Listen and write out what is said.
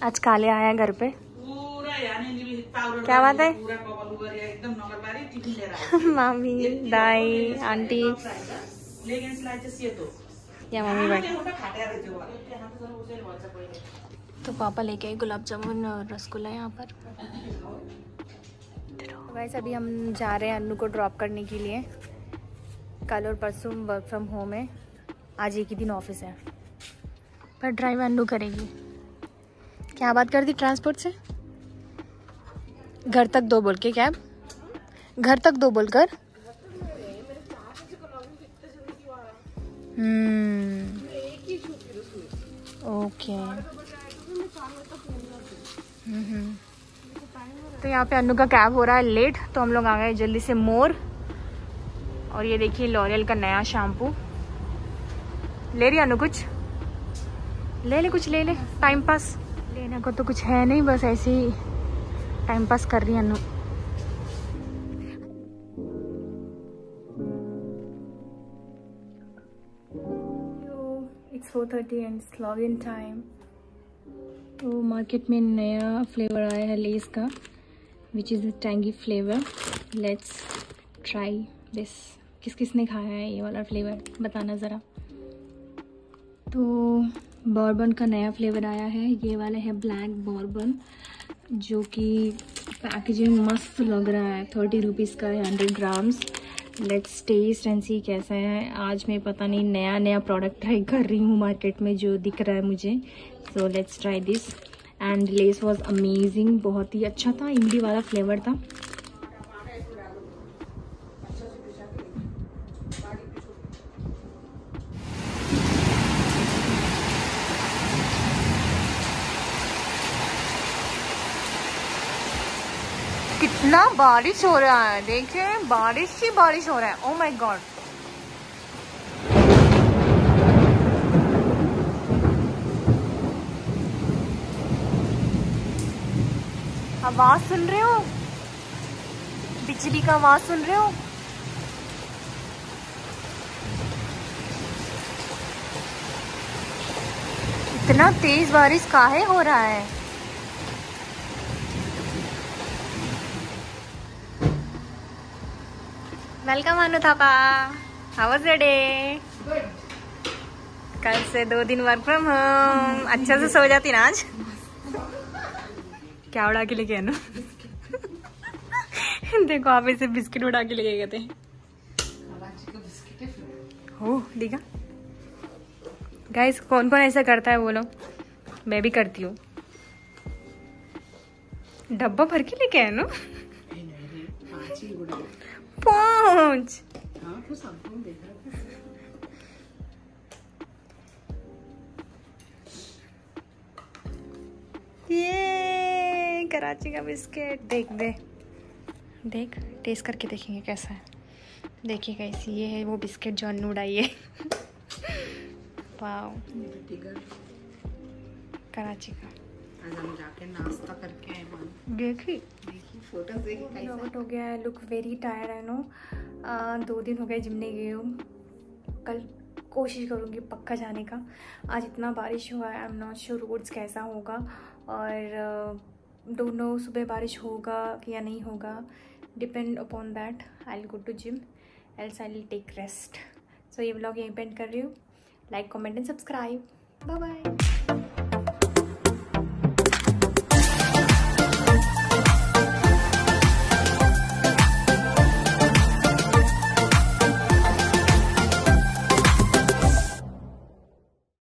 आज काले आया घर पे। क्या बात है? मामी, दाई, आंटी या मम्मी भाई। तो पापा लेके आए गुलाब जामुन और रसगुल्ला यहाँ पर। वैसे अभी हम जा रहे हैं अन्नू को ड्रॉप करने के लिए। कल और परसों वर्क फ्रॉम होम है, आज एक ही दिन ऑफिस है, पर ड्राइव अन्नू करेगी। क्या बात कर दी ट्रांसपोर्ट से? घर तक 2 बोल के कैब, घर तक 2 बोलकर। ओके। तो यहाँ पे अन्नू का कैब हो रहा है लेट, तो हम लोग आ गए जल्दी से मोर। और ये देखिए लॉरियल का नया शैम्पू। ले रही अन्नू? कुछ ले ले, कुछ ले ले। टाइम पास लेने को तो कुछ है नहीं, बस ऐसे ही टाइम पास कर रही है Annu. It's 4:30 and it's login time। तो मार्केट में नया फ्लेवर आया है लेस का, which is tangy flavour. Let's try this. किस किस ने खाया है ये वाला फ्लेवर, बताना ज़रा। तो बॉर्बन का नया फ्लेवर आया है, ये वाला है ब्लैक बॉर्बन, जो कि पैकेजिंग मस्त लग रहा है। 30 रुपीज़ का है, 100 grams. Let's taste and see कैसा है। आज मैं पता नहीं नया नया प्रोडक्ट ट्राई कर रही हूँ मार्केट में जो दिख रहा है मुझे। So let's try this. And Lay's was amazing, बहुत ही अच्छा था, इमली वाला फ्लेवर था। कितना बारिश हो रहा है, देखिए बारिश ही बारिश हो रहा है। Oh my God. आवाज सुन रहे हो? बिजली का आवाज सुन रहे हो? इतना तेज बारिश काहे हो रहा है? Welcome Anu Thapa, how was your day? कल से 2 दिन वर्क फ्रॉम होम। अच्छा से सो जाती ना आज। क्या उड़ा के लेके अनु? देखो आप इसे बिस्किट उड़ा के लेके गए थे। हो देखा गाइस, कौन कौन ऐसा करता है बोलो? मैं भी करती हूँ। डब्बा भर के लेके आए ना? 5। ये कराची का बिस्किट। देख दे, देख टेस्ट करके देखेंगे कैसा है। देखिए कैसी ये है वो बिस्किट जो अन्नू उड़ाई है। वाओ, कराची का। आज हम जाके नाश्ता करके आए। देखी फोटो देखी हो गया है। लुक वेरी टायर्ड है नो। 2 दिन हो गए जिम नहीं गई हूँ। कल कोशिश करूँगी पक्का जाने का। आज इतना बारिश हुआ है, I am not sure roads कैसा होगा, और डोंट नो सुबह बारिश होगा कि या नहीं होगा। Depend upon that I will go to gym, else I will take rest. So ये व्लॉग यहीं पे एंड कर रही हूँ। Like comment and subscribe. Bye bye.